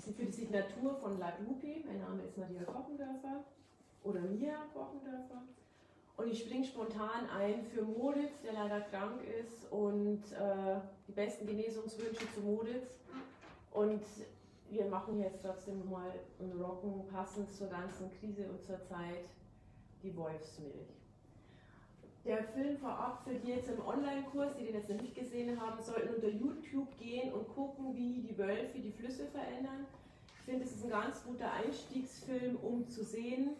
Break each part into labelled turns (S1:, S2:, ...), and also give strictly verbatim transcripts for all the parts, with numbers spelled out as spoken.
S1: für die Signatur von Like Lupi. Mein Name ist Maria Kochendörfer oder Mia Kochendörfer. Und ich springe spontan ein für Moritz, der leider krank ist, und äh, die besten Genesungswünsche zu Moritz. Und wir machen jetzt trotzdem mal ein Rocken, passend zur ganzen Krise und zur Zeit, die Wolfsmilch. Der Film vorab, für die jetzt im Online-Kurs, die den jetzt noch nicht gesehen haben, sollten unter YouTube gehen und gucken, wie die Wölfe die Flüsse verändern. Ich finde, es ist ein ganz guter Einstiegsfilm, um zu sehen,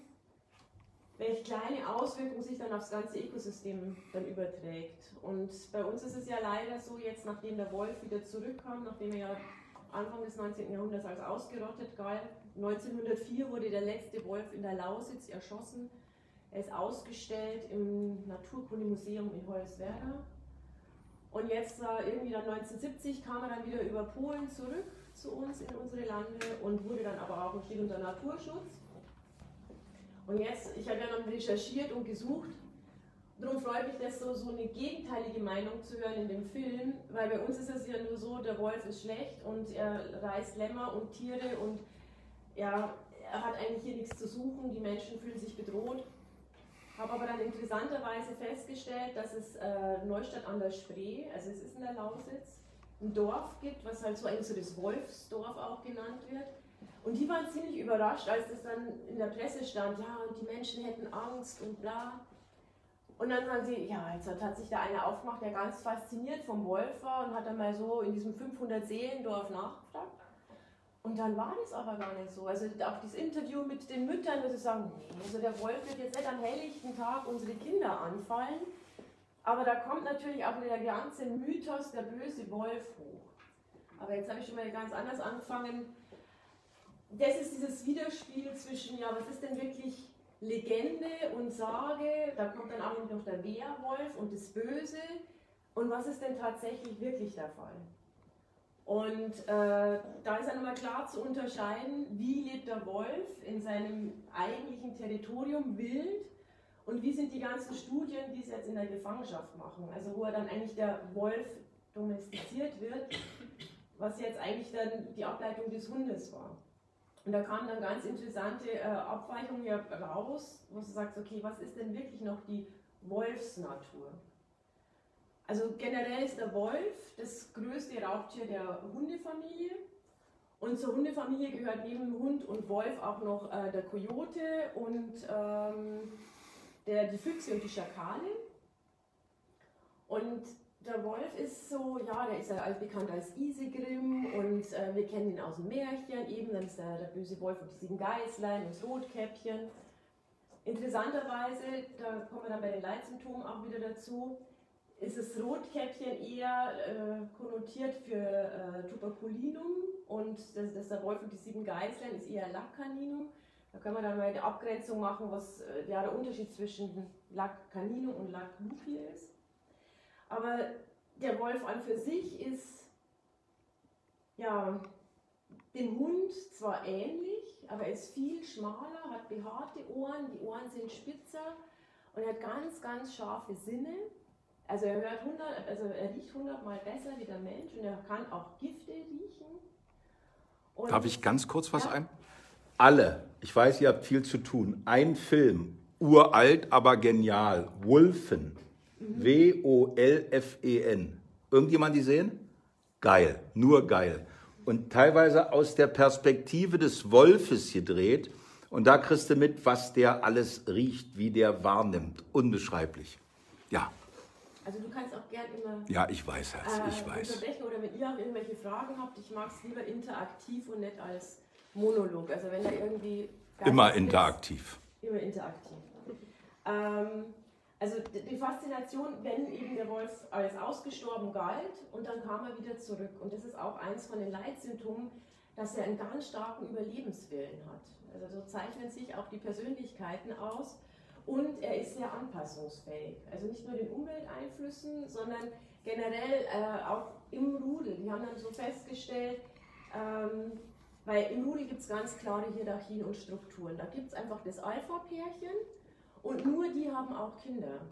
S1: welche kleine Auswirkungen sich dann aufs ganze Ökosystem dann überträgt. Und bei uns ist es ja leider so, jetzt nachdem der Wolf wieder zurückkam, nachdem er ja Anfang des neunzehnten Jahrhunderts als ausgerottet galt, neunzehnhundertvier wurde der letzte Wolf in der Lausitz erschossen. Er ist ausgestellt im Naturkundemuseum in Hoyerswerda. Und jetzt, äh, irgendwie dann neunzehnhundertsiebzig, kam er dann wieder über Polen zurück zu uns in unsere Lande und wurde dann aber auch steht unter Naturschutz. Und jetzt, ich habe ja noch recherchiert und gesucht, darum freut mich das so, so eine gegenteilige Meinung zu hören in dem Film, weil bei uns ist es ja nur so, der Wolf ist schlecht und er reißt Lämmer und Tiere und ja, er hat eigentlich hier nichts zu suchen, die Menschen fühlen sich bedroht. Habe aber dann interessanterweise festgestellt, dass es äh, Neustadt an der Spree, also es ist in der Lausitz, ein Dorf gibt, was halt so eigentlich so das Wolfsdorf auch genannt wird. Und die waren ziemlich überrascht, als das dann in der Presse stand, ja, und die Menschen hätten Angst und bla. Und dann sagen sie, ja, jetzt hat sich da einer aufgemacht, der ganz fasziniert vom Wolf war und hat dann mal so in diesem fünfhundert-Seelendorf nachgefragt. Und dann war das aber gar nicht so. Also auch das Interview mit den Müttern, wo sie sagen, nee, also der Wolf wird jetzt nicht am helllichten Tag unsere Kinder anfallen. Aber da kommt natürlich auch der ganze Mythos, der böse Wolf, hoch. Aber jetzt habe ich schon mal ganz anders angefangen. Das ist dieses Widerspiel zwischen, ja, was ist denn wirklich Legende und Sage, da kommt dann auch noch der Werwolf und das Böse. Und was ist denn tatsächlich wirklich der Fall? Und äh, da ist dann immer klar zu unterscheiden, wie lebt der Wolf in seinem eigentlichen Territorium wild und wie sind die ganzen Studien, die es jetzt in der Gefangenschaft machen, also wo er dann eigentlich der Wolf domestiziert wird, was jetzt eigentlich dann die Ableitung des Hundes war. Und da kamen dann ganz interessante äh, Abweichungen hier raus, wo du sagst, okay, was ist denn wirklich noch die Wolfsnatur? Also generell ist der Wolf das größte Raubtier der Hundefamilie und zur Hundefamilie gehört neben Hund und Wolf auch noch äh, der Kojote und ähm, der, die Füchse und die Schakale. Und der Wolf ist so, ja, der ist ja bekannt als Isegrim und äh, wir kennen ihn aus dem Märchen, eben, dann ist der, der böse Wolf und die sieben Geißlein und das Rotkäppchen. Interessanterweise, da kommen wir dann bei den Leitsymptomen auch wieder dazu, ist das Rotkäppchen eher äh, konnotiert für äh, Tuberculinum und das, das der Wolf und die sieben Geißlein ist eher Laccaninum. Da können wir dann mal eine Abgrenzung machen, was äh, ja, der Unterschied zwischen Laccaninum und Lac Lupi ist. Aber der Wolf an für sich ist ja, dem Hund zwar ähnlich, aber er ist viel schmaler, hat behaarte Ohren, die Ohren sind spitzer und er hat ganz, ganz scharfe Sinne. Also er hört hundert, also er riecht hundertmal besser wie der Mensch und er kann auch Gifte riechen. Und
S2: darf ich ganz kurz was
S1: ja?
S2: ein? Alle, ich weiß, ihr habt viel zu tun, ein Film, uralt, aber genial, Wolfen, mhm. W O L F E N. Irgendjemand die sehen? Geil, nur geil. Und teilweise aus der Perspektive des Wolfes gedreht und da kriegst du mit, was der alles riecht, wie der wahrnimmt. Unbeschreiblich. Ja.
S1: Also du kannst auch gerne immer
S2: ja, ich weiß, Herz,
S1: äh,
S2: ich weiß.
S1: unterbrechen oder wenn ihr auch irgendwelche Fragen habt, ich mag es lieber interaktiv und nicht als Monolog. Also wenn da irgendwie...
S2: Immer interaktiv.
S1: Ist, immer interaktiv. ähm, also die Faszination, wenn eben der Wolf als ausgestorben galt und dann kam er wieder zurück. Und das ist auch eins von den Leitsymptomen, dass er einen ganz starken Überlebenswillen hat. Also so zeichnen sich auch die Persönlichkeiten aus. Und er ist sehr anpassungsfähig, also nicht nur den Umwelteinflüssen, sondern generell äh, auch im Rudel. Die haben dann so festgestellt, ähm, weil im Rudel gibt es ganz klare Hierarchien und Strukturen. Da gibt es einfach das Alpha-Pärchen und nur die haben auch Kinder.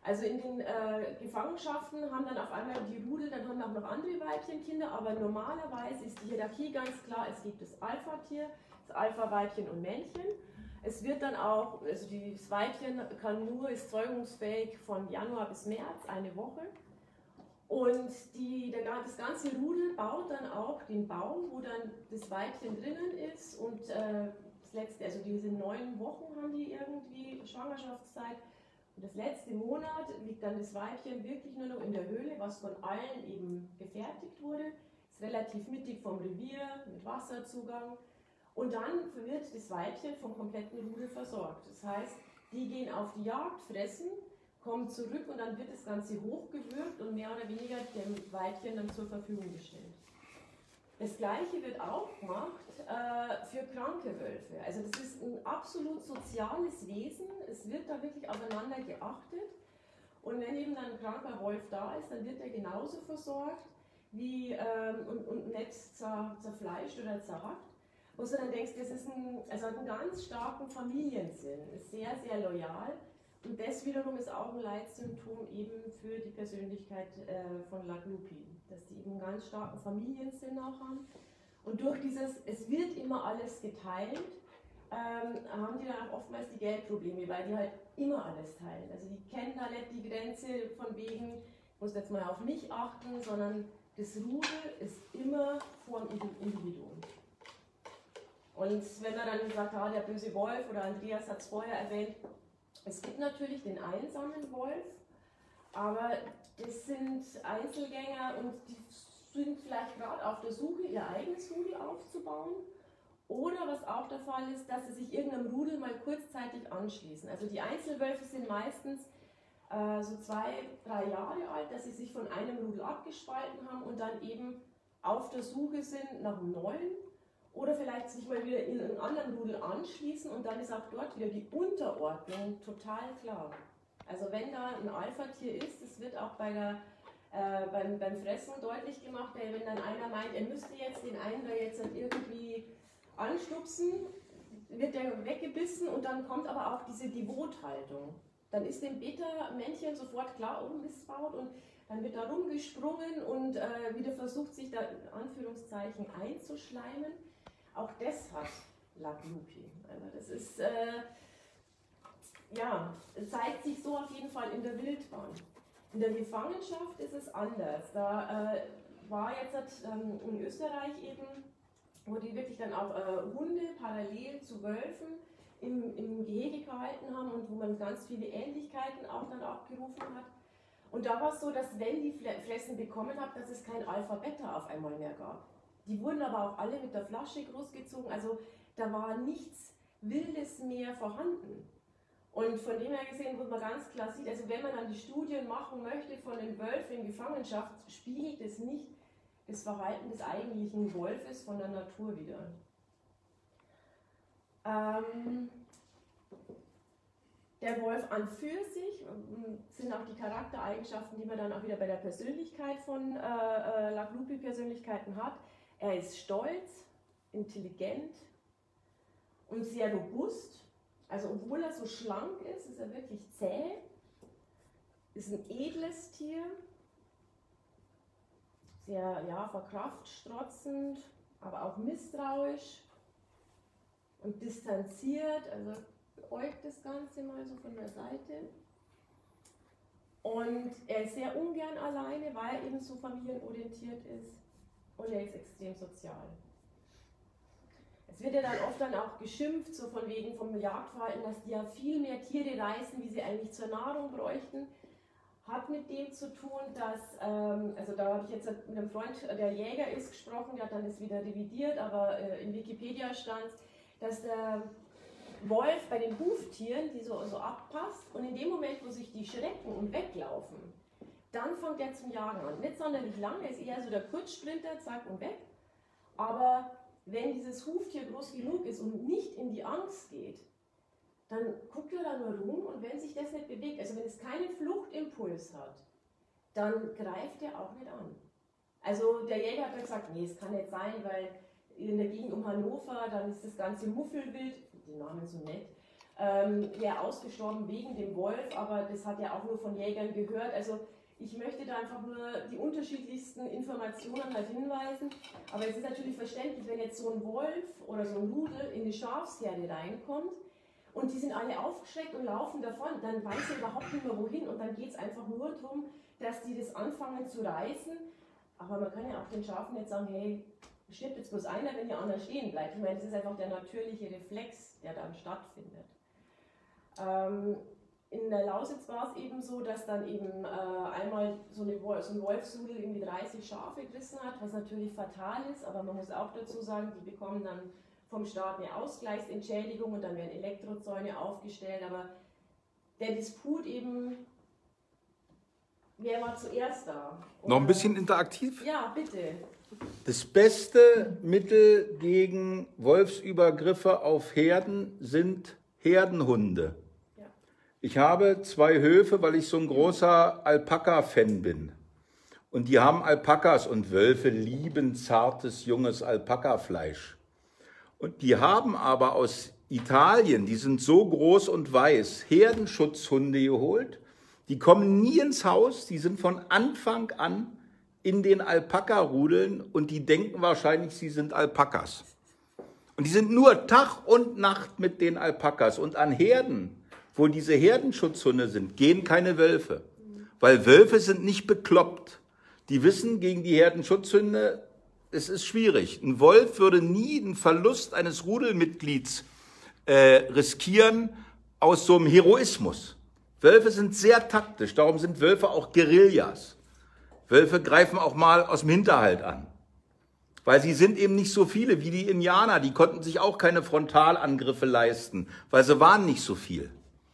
S1: Also in den äh, Gefangenschaften haben dann auf einmal die Rudel, dann haben auch noch andere Weibchenkinder, aber normalerweise ist die Hierarchie ganz klar, es gibt das Alpha-Tier, das Alpha-Weibchen und Männchen. Es wird dann auch, also das Weibchen kann nur, ist zeugungsfähig von Januar bis März, eine Woche. Und die, der, das ganze Rudel baut dann auch den Baum, wo dann das Weibchen drinnen ist und äh, das letzte, also diese neun Wochen haben die irgendwie Schwangerschaftszeit. Und das letzte Monat liegt dann das Weibchen wirklich nur noch in der Höhle, was von allen eben gefertigt wurde. Ist relativ mittig vom Revier, mit Wasserzugang. Und dann wird das Weibchen vom kompletten Rudel versorgt. Das heißt, die gehen auf die Jagd, fressen, kommen zurück und dann wird das Ganze hochgewürgt und mehr oder weniger dem Weibchen dann zur Verfügung gestellt. Das Gleiche wird auch gemacht äh, für kranke Wölfe. Also das ist ein absolut soziales Wesen. Es wird da wirklich aufeinander geachtet. Und wenn eben dann ein kranker Wolf da ist, dann wird er genauso versorgt wie, ähm, und, und nicht zer, zerfleischt oder zerhackt. Wo du dann denkst, das ist ein, also hat einen ganz starken Familiensinn, ist sehr, sehr loyal. Und das wiederum ist auch ein Leitsymptom eben für die Persönlichkeit äh, von Laglupi, dass die eben einen ganz starken Familiensinn auch haben. Und durch dieses, es wird immer alles geteilt, ähm, haben die dann auch oftmals die Geldprobleme, weil die halt immer alles teilen. Also die kennen da nicht die Grenze von wegen, ich muss jetzt mal auf mich achten, sondern das Rudel ist immer vor dem Individuum. Und wenn er dann sagt, ah, der böse Wolf, oder Andreas hat es vorher erwähnt, es gibt natürlich den einsamen Wolf, aber das sind Einzelgänger und die sind vielleicht gerade auf der Suche, ihr eigenes Rudel aufzubauen. Oder was auch der Fall ist, dass sie sich irgendeinem Rudel mal kurzzeitig anschließen. Also die Einzelwölfe sind meistens äh, so zwei, drei Jahre alt, dass sie sich von einem Rudel abgespalten haben und dann eben auf der Suche sind nach einem neuen. Oder vielleicht sich mal wieder in einen anderen Rudel anschließen und dann ist auch dort wieder die Unterordnung total klar. Also wenn da ein Alpha-Tier ist, das wird auch bei der, äh, beim, beim Fressen deutlich gemacht, wenn dann einer meint, er müsste jetzt den einen da jetzt irgendwie anstupsen, wird der weggebissen und dann kommt aber auch diese Devothaltung. Dann ist dem Beta-Männchen sofort klar, oh Missbaut, und dann wird da rumgesprungen und äh, wieder versucht, sich da in Anführungszeichen einzuschleimen. Auch das hat Laglupi. Also das ist, äh, ja, zeigt sich so auf jeden Fall in der Wildbahn. In der Gefangenschaft ist es anders. Da äh, war jetzt ähm, in Österreich eben, wo die wirklich dann auch äh, Hunde parallel zu Wölfen im, im Gehege gehalten haben und wo man ganz viele Ähnlichkeiten auch dann abgerufen hat. Und da war es so, dass wenn die Fressen bekommen haben, dass es kein Alpha-Beta auf einmal mehr gab. Die wurden aber auch alle mit der Flasche großgezogen, also da war nichts Wildes mehr vorhanden. Und von dem her gesehen, wo man ganz klar sieht, also wenn man dann die Studien machen möchte von den Wölfen in Gefangenschaft, spiegelt es nicht das Verhalten des eigentlichen Wolfes von der Natur wider. Ähm, der Wolf an für sich sind auch die Charaktereigenschaften, die man dann auch wieder bei der Persönlichkeit von äh, Laglupi-Persönlichkeiten hat. Er ist stolz, intelligent und sehr robust. Also obwohl er so schlank ist, ist er wirklich zäh, ist ein edles Tier, sehr ja, vor Kraft strotzend, aber auch misstrauisch und distanziert, also beäugt das Ganze mal so von der Seite. Und er ist sehr ungern alleine, weil er eben so familienorientiert ist, und er ist extrem sozial. Es wird ja dann oft dann auch geschimpft, so von wegen vom Jagdverhalten, dass die ja viel mehr Tiere reißen, wie sie eigentlich zur Nahrung bräuchten. Hat mit dem zu tun, dass, ähm, also da habe ich jetzt mit einem Freund, der Jäger ist, gesprochen, der hat dann das wieder revidiert, aber äh, in Wikipedia stand, dass der Wolf bei den Huftieren, die so, so abpasst, und in dem Moment, wo sich die schrecken und weglaufen, dann fängt er zum Jagen an. Nicht sonderlich lange, ist eher so der Kurzsprinter, zack und weg, aber wenn dieses Huftier groß genug ist und nicht in die Angst geht, dann guckt er da nur rum, und wenn sich das nicht bewegt, also wenn es keinen Fluchtimpuls hat, dann greift er auch nicht an. Also der Jäger hat gesagt, nee, es kann nicht sein, weil in der Gegend um Hannover, dann ist das ganze Muffelwild, die Namen so nett, ähm, wäre ausgestorben wegen dem Wolf, aber das hat ja auch nur von Jägern gehört. Also ich möchte da einfach nur die unterschiedlichsten Informationen halt hinweisen. Aber es ist natürlich verständlich, wenn jetzt so ein Wolf oder so ein Rudel in die Schafsherde reinkommt und die sind alle aufgeschreckt und laufen davon, dann weiß er überhaupt nicht mehr wohin und dann geht es einfach nur darum, dass die das anfangen zu reißen. Aber man kann ja auch den Schafen jetzt sagen, hey, stirbt jetzt bloß einer, wenn ihr anderen stehen bleibt. Ich meine, das ist einfach der natürliche Reflex, der dann stattfindet. Ähm, In der Lausitz war es eben so, dass dann eben äh, einmal so, eine, so ein Wolfsrudel irgendwie dreißig Schafe gerissen hat, was natürlich fatal ist, aber man muss auch dazu sagen, die bekommen dann vom Staat eine Ausgleichsentschädigung und dann werden Elektrozäune aufgestellt, aber der Disput eben, wer war zuerst da? Oder,
S2: noch ein bisschen interaktiv?
S1: Ja, bitte.
S2: Das beste Mittel gegen Wolfsübergriffe auf Herden sind Herdenhunde. Ich habe zwei Höfe, weil ich so ein großer Alpaka-Fan bin. Und die haben Alpakas und Wölfe lieben zartes, junges Alpakafleisch. Und die haben aber aus Italien, die sind so groß und weiß, Herdenschutzhunde geholt. Die kommen nie ins Haus, die sind von Anfang an in den Alpaka-Rudeln und die denken wahrscheinlich, sie sind Alpakas. Und die sind nur Tag und Nacht mit den Alpakas. Und an Herden, wo diese Herdenschutzhunde sind, gehen keine Wölfe. Weil Wölfe sind nicht bekloppt. Die wissen gegen die Herdenschutzhunde, es ist schwierig. Ein Wolf würde nie den Verlust eines Rudelmitglieds äh, riskieren aus so einem Heroismus. Wölfe sind sehr taktisch, darum sind Wölfe auch Guerillas. Wölfe greifen auch mal aus dem Hinterhalt an. Weil sie sind eben nicht so viele wie die Indianer. Die konnten sich auch keine Frontalangriffe leisten, weil sie waren nicht so viel.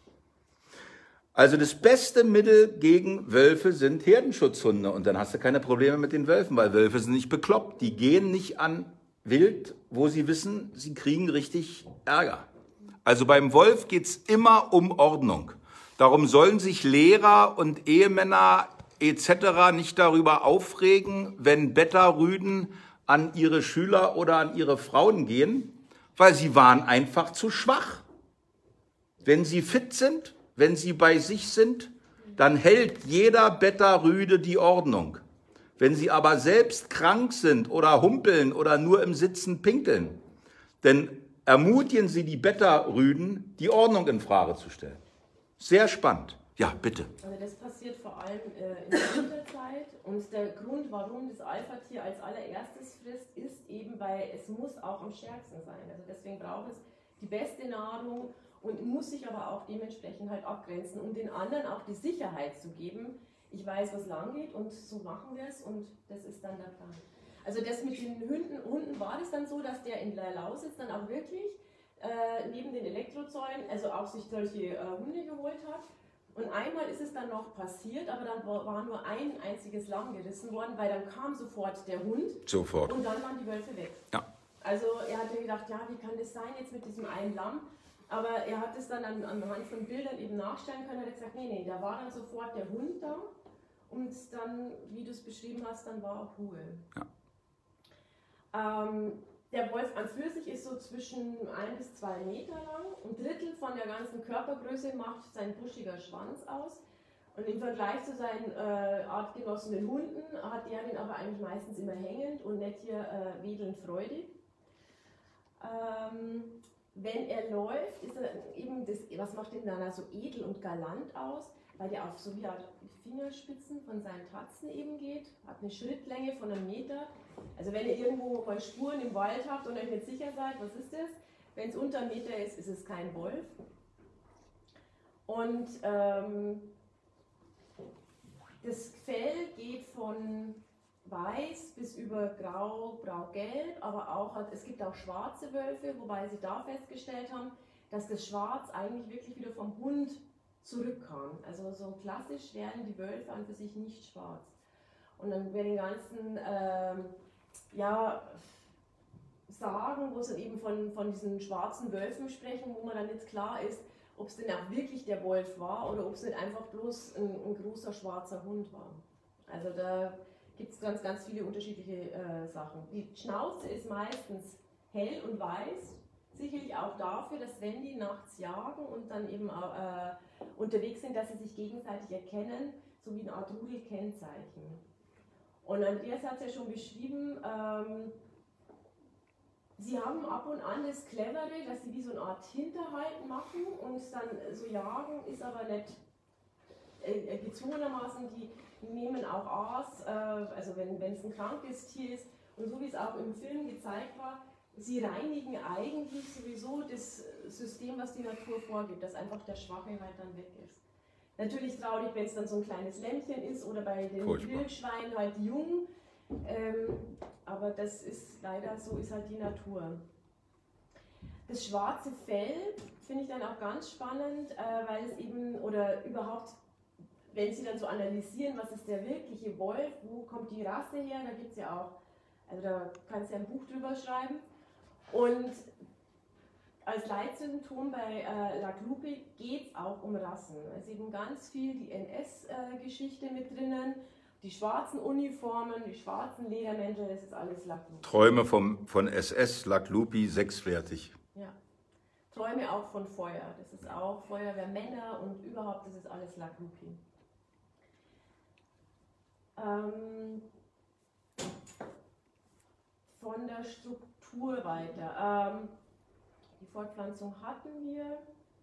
S2: Also das beste Mittel gegen Wölfe sind Herdenschutzhunde und dann hast du keine Probleme mit den Wölfen, weil Wölfe sind nicht bekloppt. Die gehen nicht an Wild, wo sie wissen, sie kriegen richtig Ärger. Also beim Wolf geht es immer um Ordnung. Darum sollen sich Lehrer und Ehemänner et cetera nicht darüber aufregen, wenn Beta-Rüden an ihre Schüler oder an ihre Frauen gehen, weil sie waren einfach zu schwach. Wenn sie fit sind, wenn sie bei sich sind, dann hält jeder Beta-Rüde die Ordnung. Wenn sie aber selbst krank sind oder humpeln oder nur im Sitzen pinkeln, dann ermutigen sie die Beta-Rüden, die Ordnung in Frage zu stellen. Sehr spannend. Ja, bitte.
S1: Also das passiert vor allem äh, in der Winterzeit und der Grund, warum das Alpha-Tier als allererstes frisst, ist eben, weil es muss auch am stärksten sein. Also deswegen braucht es die beste Nahrung und muss sich aber auch dementsprechend halt abgrenzen, um den anderen auch die Sicherheit zu geben, ich weiß, was lang geht und so machen wir es und das ist dann der Plan. Also das mit den Hunden, Hunden war das dann so, dass der in der Lausitz dann auch wirklich äh, neben den Elektrozäunen, also auch sich solche äh, Hunde geholt hat. Und einmal ist es dann noch passiert, aber dann war, war nur ein einziges Lamm gerissen worden, weil dann kam sofort der Hund
S2: Sofort.
S1: Und dann waren die Wölfe weg.
S2: Ja.
S1: Also er hat mir gedacht, ja, wie kann das sein jetzt mit diesem einen Lamm? Aber er hat es dann an, anhand von Bildern eben nachstellen können. Er hat gesagt, nee, nee, da war dann sofort der Hund da und dann, wie du es beschrieben hast, dann war auch Ruhe. Ja. Ähm, der Wolf an für sich ist so zwischen ein bis zwei Meter lang. Ein Drittel von der ganzen Körpergröße macht sein buschiger Schwanz aus. Und im Vergleich zu seinen äh, Artgenossen den Hunden hat der den aber eigentlich meistens immer hängend und nicht hier äh, wedelnd freudig. Ähm, wenn er läuft, ist er eben das, was macht ihn dann so edel und galant aus, weil der auf so wie die Fingerspitzen von seinen Tatzen eben geht, hat eine Schrittlänge von einem Meter. Also wenn ihr irgendwo mal Spuren im Wald habt und euch nicht sicher seid, was ist das? Wenn es unter einem Meter ist, ist es kein Wolf. Und ähm, das Fell geht von weiß bis über grau, grau-gelb, aber auch, es gibt auch schwarze Wölfe, wobei sie da festgestellt haben, dass das Schwarz eigentlich wirklich wieder vom Hund zurückkam. Also so klassisch werden die Wölfe an für sich nicht schwarz. Und dann bei den ganzen ähm, ja, Sagen, wo sie eben von, von diesen schwarzen Wölfen sprechen, wo man dann jetzt klar ist, ob es denn auch wirklich der Wolf war oder ob es nicht einfach bloß ein, ein großer schwarzer Hund war. Also da gibt es ganz, ganz viele unterschiedliche äh, Sachen. Die Schnauze ist meistens hell und weiß, sicherlich auch dafür, dass wenn die nachts jagen und dann eben äh, unterwegs sind, dass sie sich gegenseitig erkennen, so wie eine Art Rudelkennzeichen. Und Andreas hat es ja schon beschrieben, ähm, sie haben ab und an das Clevere, dass sie wie so eine Art Hinterhalt machen und dann so jagen, ist aber nicht äh, gezwungenermaßen, die nehmen auch Aas, äh, also wenn es ein krankes Tier ist, und so wie es auch im Film gezeigt war, sie reinigen eigentlich sowieso das System, was die Natur vorgibt, dass einfach der Schwache halt dann weg ist. Natürlich traurig, wenn es dann so ein kleines Lämmchen ist oder bei den Wildschweinen halt die Jungen, ähm, aber das ist leider, so ist halt die Natur. Das schwarze Fell finde ich dann auch ganz spannend, äh, weil es eben, oder überhaupt, wenn sie dann so analysieren, was ist der wirkliche Wolf, wo kommt die Rasse her, da gibt es ja auch, also da kannst du ja ein Buch drüber schreiben. Und als Leitsymptom bei äh, Lac Lupi geht es auch um Rassen. Es ist eben ganz viel die N S-Geschichte äh, mit drinnen, die schwarzen Uniformen, die schwarzen Ledermäntel, das ist alles Lac Lupi.
S2: Träume vom, von S S, Lac Lupi, sechswertig.
S1: Ja. Träume auch von Feuer, das ist auch Feuerwehrmänner und überhaupt, das ist alles Lac Lupi. Ähm, von der Struktur weiter. Ähm, die Fortpflanzung hatten wir.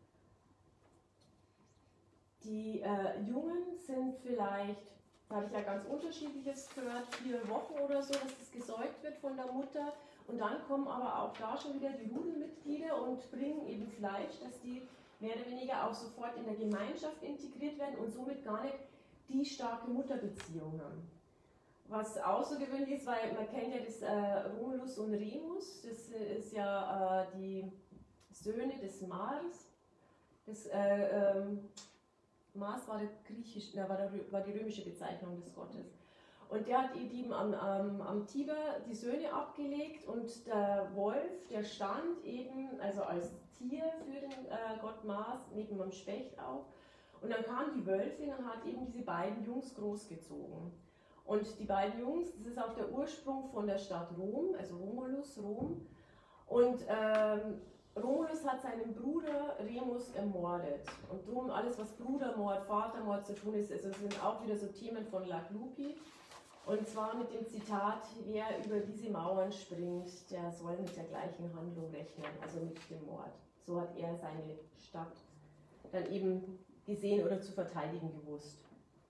S1: Die äh, Jungen sind vielleicht, da habe ich ja ganz unterschiedliches gehört, vier Wochen oder so, dass das gesäugt wird von der Mutter. Und dann kommen aber auch da schon wieder die Rudelmitglieder und bringen eben Fleisch, dass die mehr oder weniger auch sofort in der Gemeinschaft integriert werden und somit gar nicht die starke Mutterbeziehung haben. Was außergewöhnlich ist, weil man kennt ja das äh, Romulus und Remus, das äh, ist ja äh, die Söhne des Mars. Das äh, ähm, Mars war, der griechisch, na, war, der, war die römische Bezeichnung des Gottes. Und der hat eben am, am, am Tiber die Söhne abgelegt und der Wolf, der stand eben also als Tier für den äh, Gott Mars, neben dem Specht auch. Und dann kam die Wölfin und hat eben diese beiden Jungs großgezogen. Und die beiden Jungs, das ist auch der Ursprung von der Stadt Rom, also Romulus, Rom. Und ähm, Romulus hat seinen Bruder Remus ermordet. Und darum alles, was Brudermord, Vatermord zu tun ist, also sind auch wieder so Themen von Lac Lupi. Und zwar mit dem Zitat, wer über diese Mauern springt, der soll mit der gleichen Handlung rechnen, also mit dem Mord. So hat er seine Stadt dann eben gesehen oder zu verteidigen gewusst.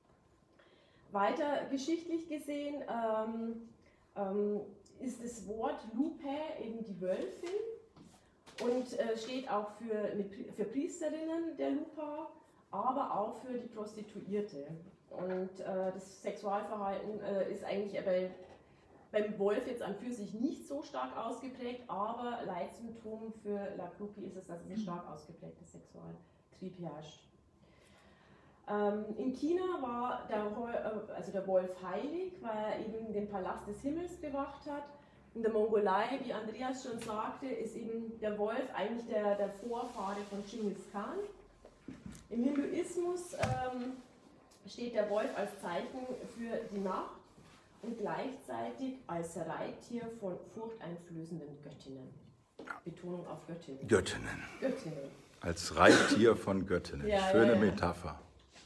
S1: Weiter geschichtlich gesehen ähm, ähm, ist das Wort Lupe eben die Wölfin und äh, steht auch für, eine, für Priesterinnen der Lupa, aber auch für die Prostituierte. Und äh, das Sexualverhalten äh, ist eigentlich bei, beim Wolf jetzt an für sich nicht so stark ausgeprägt, aber Leitsymptom für Lac Lupi ist es, dass es ein stark ausgeprägtes Sexualtrieb herrscht. Ähm, in China war der, also der Wolf heilig, weil er eben den Palast des Himmels bewacht hat. In der Mongolei, wie Andreas schon sagte, ist eben der Wolf eigentlich der, der Vorfahre von Genghis Khan. Im Hinduismus ähm, steht der Wolf als Zeichen für die Nacht und gleichzeitig als Reittier von furchteinflößenden Göttinnen. Betonung auf Göttinnen.
S2: Göttinnen.
S1: Göttinnen.
S2: Als Reittier von Göttinnen.
S1: Ja,
S2: Schöne
S1: ja, ja.
S2: Metapher.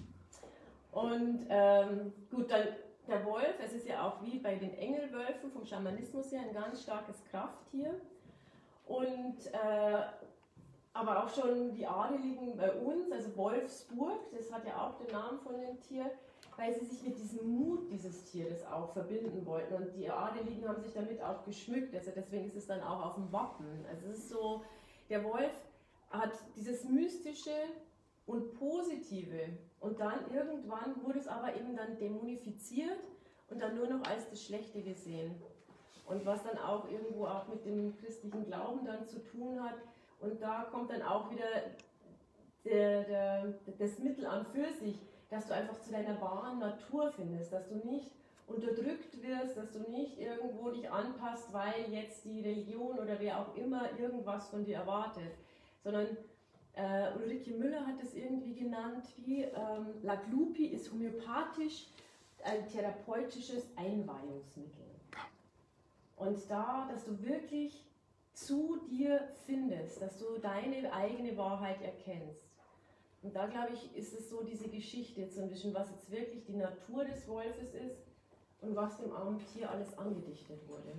S1: Und ähm, gut, dann der Wolf, es ist ja auch wie bei den Engelwölfen vom Schamanismus her ein ganz starkes Krafttier. Und äh, aber auch schon die Adeligen bei uns, also Wolfsburg, das hat ja auch den Namen von dem Tier, weil sie sich mit diesem Mut dieses Tieres auch verbinden wollten. Und die Adeligen haben sich damit auch geschmückt, also deswegen ist es dann auch auf dem Wappen. Also es ist so, der Wolf hat dieses Mystische und Positive. Und dann irgendwann wurde es aber eben dann dämonifiziert und dann nur noch als das Schlechte gesehen. Und was dann auch irgendwo auch mit dem christlichen Glauben dann zu tun hat. Und da kommt dann auch wieder der, der, das Mittel an für sich, dass du einfach zu deiner wahren Natur findest, dass du nicht unterdrückt wirst, dass du nicht irgendwo dich anpasst, weil jetzt die Religion oder wer auch immer irgendwas von dir erwartet, sondern Uh, Ulrike Müller hat es irgendwie genannt, wie ähm, Lac Lupi ist homöopathisch ein therapeutisches Einweihungsmittel. Und da, dass du wirklich zu dir findest, dass du deine eigene Wahrheit erkennst. Und da, glaube ich, ist es so diese Geschichte zwischen, was jetzt wirklich die Natur des Wolfes ist und was dem armen Tier alles angedichtet wurde.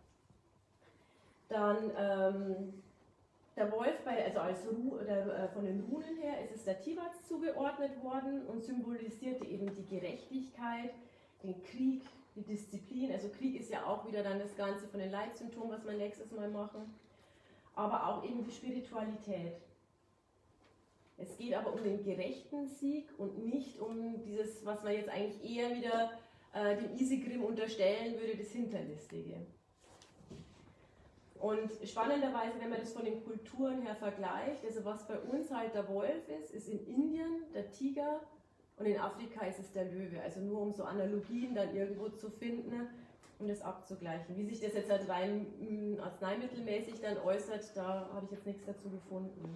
S1: Dann ähm, der Wolf, bei, also als Ru, der, äh, von den Runen her, ist es der Tiwaz zugeordnet worden und symbolisierte eben die Gerechtigkeit, den Krieg, die Disziplin. Also Krieg ist ja auch wieder dann das Ganze von den Leitsymptomen, was wir nächstes Mal machen, aber auch eben die Spiritualität. Es geht aber um den gerechten Sieg und nicht um dieses, was man jetzt eigentlich eher wieder äh, dem Isegrim unterstellen würde, das Hinterlistige. Und spannenderweise, wenn man das von den Kulturen her vergleicht, also was bei uns halt der Wolf ist, ist in Indien der Tiger und in Afrika ist es der Löwe. Also nur um so Analogien dann irgendwo zu finden, um das abzugleichen. Wie sich das jetzt halt rein mh, arzneimittelmäßig dann äußert, da habe ich jetzt nichts dazu gefunden.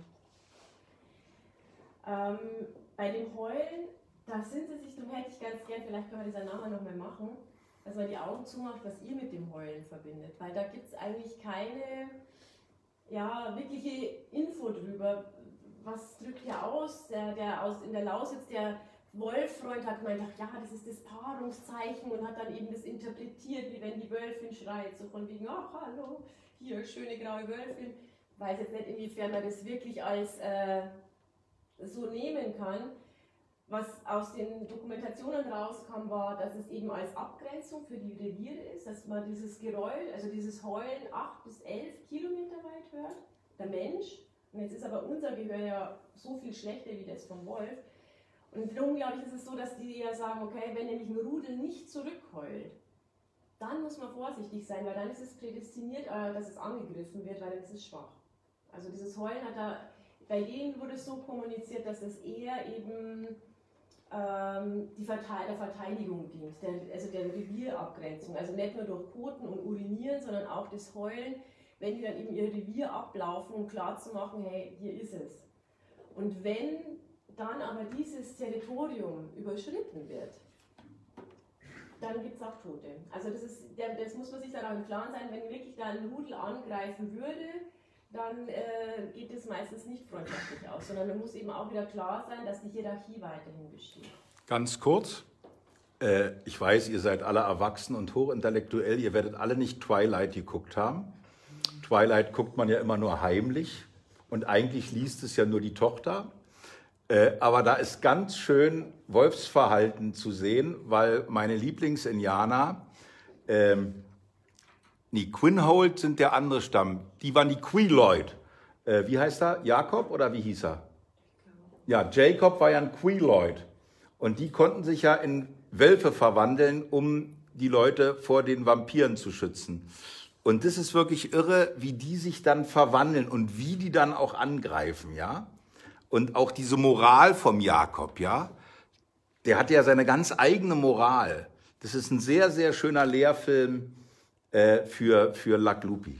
S1: Ähm, bei dem Heulen, da sind sie sich, darum hätte ich ganz gern, vielleicht können wir das ja nachher nochmal machen, dass man die Augen zumacht, was ihr mit dem Heulen verbindet. Weil da gibt es eigentlich keine ja, wirkliche Info drüber. Was drückt ihr aus? Der, der aus in der Lausitz, der Wolffreund hat gemeint, ach ja, das ist das Paarungszeichen und hat dann eben das interpretiert, wie wenn die Wölfin schreit. So von wegen, ach hallo, hier, schöne graue Wölfin. Ich weiß jetzt nicht, inwiefern man das wirklich als äh, so nehmen kann. Was aus den Dokumentationen rauskam, war, dass es eben als Abgrenzung für die Reviere ist, dass man dieses Geräusch, also dieses Heulen acht bis elf Kilometer weit hört, der Mensch. Und jetzt ist aber unser Gehör ja so viel schlechter wie das vom Wolf. Und darum, glaube ich, ist es so, dass die ja sagen, okay, wenn nämlich ein Rudel nicht zurückheult, dann muss man vorsichtig sein, weil dann ist es prädestiniert, dass es angegriffen wird, weil dann ist es schwach. Also dieses Heulen hat da, bei denen wurde es so kommuniziert, dass es eher eben ähm, die Verte- der Verteidigung dient, der, also der Revierabgrenzung. Also nicht nur durch Koten und Urinieren, sondern auch das Heulen, wenn die dann eben ihr Revier ablaufen, um klarzumachen, hey, hier ist es. Und wenn dann aber dieses Territorium überschritten wird, dann gibt es auch Tote. Also das, ist, das muss man sich dann auch im Klaren sein, wenn wirklich da ein Rudel angreifen würde, dann äh, geht es meistens nicht freundschaftlich aus, sondern dann muss eben auch wieder klar sein, dass die Hierarchie weiterhin besteht.
S2: Ganz kurz, äh, ich weiß, ihr seid alle erwachsen und hochintellektuell, ihr werdet alle nicht Twilight geguckt haben. Twilight guckt man ja immer nur heimlich und eigentlich liest es ja nur die Tochter. Äh, aber da ist ganz schön Wolfsverhalten zu sehen, weil meine Lieblings-Indianer, ähm, die Quinhold sind der andere Stamm, die waren die Quileute. Äh, wie heißt er? Jakob oder wie hieß er? Ja, Jacob war ja ein Quileute. Und die konnten sich ja in Wölfe verwandeln, um die Leute vor den Vampiren zu schützen. Und das ist wirklich irre, wie die sich dann verwandeln und wie die dann auch angreifen, ja. Und auch diese Moral vom Jakob, ja, der hat ja seine ganz eigene Moral. Das ist ein sehr, sehr schöner Lehrfilm äh, für, für Luck Lupi.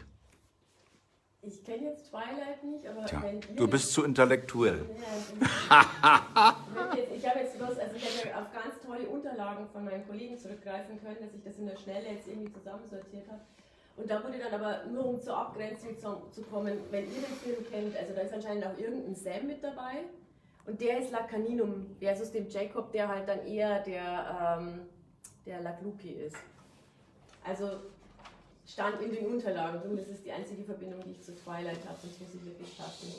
S1: Ich kenne jetzt Twilight nicht, aber
S2: Tja,
S1: wenn
S2: du bist zu intellektuell.
S1: Ja, jetzt, ich habe jetzt bloß, also ich habe ja auf ganz tolle Unterlagen von meinen Kollegen zurückgreifen können, dass ich das in der Schnelle jetzt irgendwie zusammensortiert habe. Und da wurde dann aber, nur um zur Abgrenzung zu, zu kommen, wenn ihr den Film kennt, also da ist anscheinend auch irgendein Sam mit dabei. Und der ist Lacaninum versus dem Jacob, der halt dann eher der, ähm, der Luck Lupi ist. Also stand in den Unterlagen, und das ist die einzige Verbindung, die ich zu Twilight habe, sonst muss ich wirklich passen.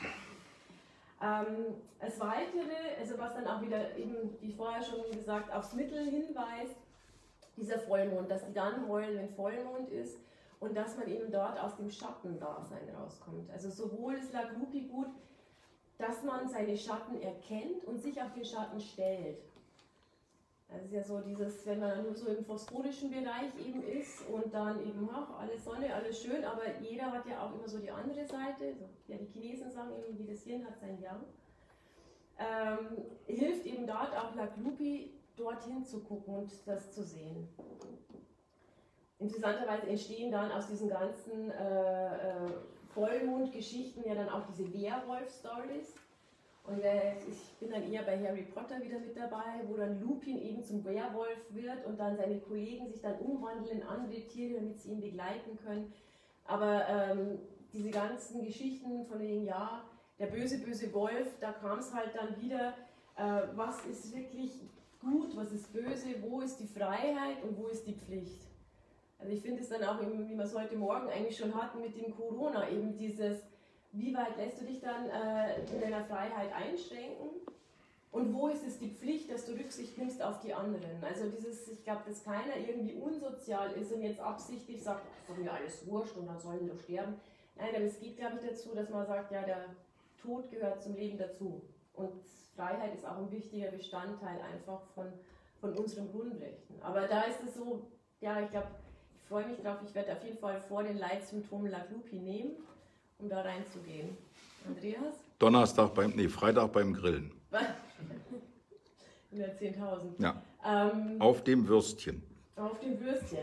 S1: Ähm, als weitere, also was dann auch wieder eben, wie vorher schon gesagt, aufs Mittel hinweist, dieser Vollmond, dass die dann heulen, wenn Vollmond ist. Und dass man eben dort aus dem Schattendasein rauskommt. Also sowohl ist Luck Lupi gut, dass man seine Schatten erkennt und sich auf den Schatten stellt. Das ist ja so dieses, wenn man nur so im phosphorischen Bereich eben ist und dann eben, ach, alles Sonne, alles schön, aber jeder hat ja auch immer so die andere Seite. So, ja, die Chinesen sagen eben, jedes Yin hat sein Yang. Ähm, hilft eben dort auch Luck Lupi, dorthin zu gucken und das zu sehen. Interessanterweise entstehen dann aus diesen ganzen äh, äh, Vollmondgeschichten ja dann auch diese Werwolf-Stories. Und äh, ich bin dann eher bei Harry Potter wieder mit dabei, wo dann Lupin eben zum Werwolf wird und dann seine Kollegen sich dann umwandeln in andere Tiere, damit sie ihn begleiten können. Aber ähm, diese ganzen Geschichten von wegen, ja, der böse, böse Wolf, da kam es halt dann wieder, äh, was ist wirklich gut, was ist böse, wo ist die Freiheit und wo ist die Pflicht. Also ich finde es dann auch, eben, wie wir es heute Morgen eigentlich schon hatten mit dem Corona, eben dieses, wie weit lässt du dich dann äh, in deiner Freiheit einschränken und wo ist es die Pflicht, dass du Rücksicht nimmst auf die anderen. Also dieses, ich glaube, dass keiner irgendwie unsozial ist und jetzt absichtlich sagt, das ist mir alles wurscht und dann sollen die doch sterben. Nein, aber es geht, glaube ich, dazu, dass man sagt, ja, der Tod gehört zum Leben dazu. Und Freiheit ist auch ein wichtiger Bestandteil einfach von, von unseren Grundrechten. Aber da ist es so, ja, ich glaube, ich freue mich drauf, ich werde auf jeden Fall vor den Leitsymptomen LaGlupi nehmen, um da reinzugehen. Andreas?
S2: Donnerstag beim, nee, Freitag beim Grillen.
S1: hundertzehntausend.
S2: Ja.
S1: Ähm,
S2: auf dem Würstchen.
S1: Auf dem Würstchen.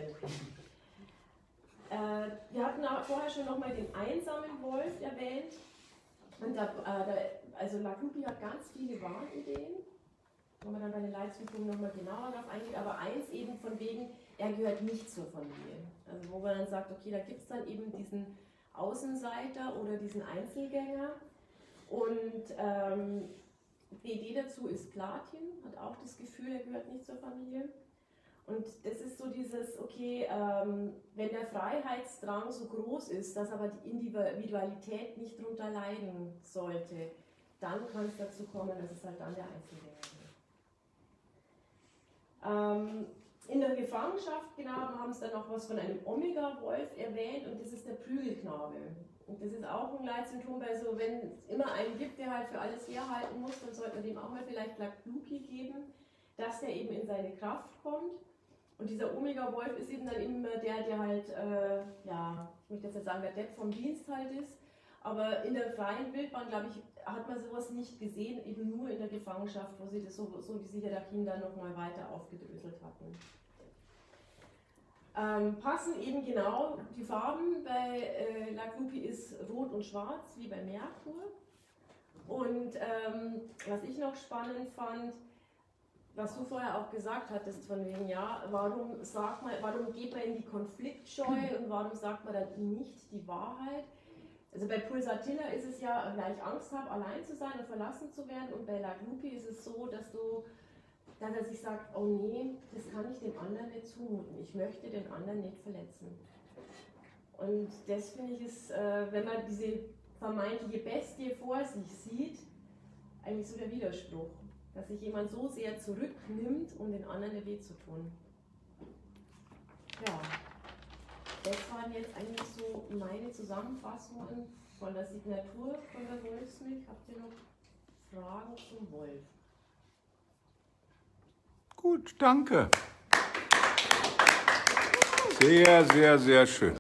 S1: Äh, wir hatten auch vorher schon nochmal den einsamen Wolf erwähnt. Und da, äh, da, also LaGlupi hat ganz viele Warnideen, wo man dann bei den Leitsymptomen nochmal genauer darauf eingeht, aber eins eben von wegen, er gehört nicht zur Familie. Also wo man dann sagt, okay, da gibt es dann eben diesen Außenseiter oder diesen Einzelgänger. Und ähm, die Idee dazu ist Platin, hat auch das Gefühl, er gehört nicht zur Familie. Und das ist so dieses, okay, ähm, wenn der Freiheitsdrang so groß ist, dass aber die Individualität nicht darunter leiden sollte, dann kann es dazu kommen, dass es halt dann der Einzelgänger wird. Ähm, in der Gefangenschaft, genau, haben sie dann noch was von einem Omega-Wolf erwähnt und das ist der Prügelknabe. Und das ist auch ein Leitsymptom, weil so, wenn es immer einen gibt, der halt für alles herhalten muss, dann sollte man dem auch mal vielleicht LaGlupi geben, dass der eben in seine Kraft kommt. Und dieser Omega-Wolf ist eben dann immer der, der halt, äh, ja, ich möchte jetzt nicht sagen, der Depp vom Dienst halt ist, aber in der freien Wildbahn, glaube ich, hat man sowas nicht gesehen, eben nur in der Gefangenschaft, wo sie das so, so diese Hierarchien dann nochmal weiter aufgedröselt hatten. Ähm, passen eben genau die Farben, bei äh, LaGlupi ist rot und schwarz, wie bei Merkur. Und ähm, was ich noch spannend fand, was du vorher auch gesagt hattest, von wegen, ja, warum sagt man, warum geht man in die Konfliktscheu und warum sagt man dann nicht die Wahrheit? Also bei Pulsatilla ist es ja, weil ich Angst habe, allein zu sein und verlassen zu werden, und bei LaGlupi ist es so, dass du, dass er sich sagt, oh nee, das kann ich dem anderen nicht zumuten, ich möchte den anderen nicht verletzen. Und das finde ich ist, äh, wenn man diese vermeintliche Bestie vor sich sieht, eigentlich so der Widerspruch. Dass sich jemand so sehr zurücknimmt, um den anderen weh zu tun. Ja, das waren jetzt eigentlich so meine Zusammenfassungen von der Signatur von der Wolfsmilch. Habt ihr noch Fragen zum Wolf?
S2: Gut, danke. Sehr, sehr, sehr schön.